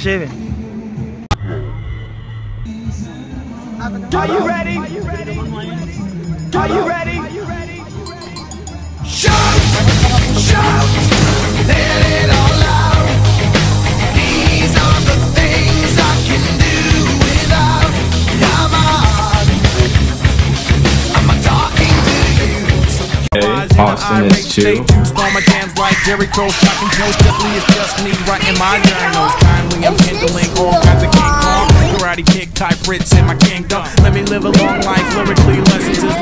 Chevy. Are you ready? Are you ready? Shout! Shout! Let it all out. These are the things I can do without. Come on. I'm talking to you. Okay, Austin is 2. All my jams like Jerry Crow, shocking Joe. Definitely it's just me writing my journals. Kindly I'm handling all kinds of King Kong, karate kick type Brits in my kingdom. Let me live a long life, lyrically lessons is